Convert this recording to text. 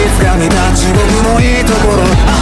つか見た地獄のいいところ